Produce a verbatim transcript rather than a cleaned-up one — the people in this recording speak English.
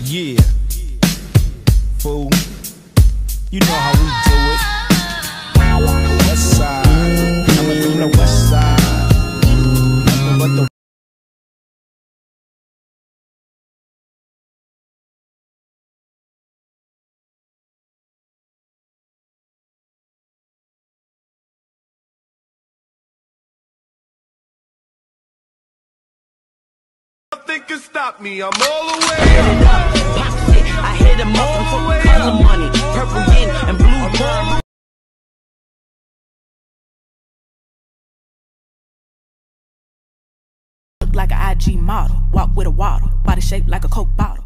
Yeah, fool. You know how we do it. West side, coming from the west side. Nothing but the nothing can stop me, I'm all the way up. Pop shit, I hit him up and for color money, purple yin and blue pearl. Look like an I G model, walk with a waddle, body shaped like a Coke bottle.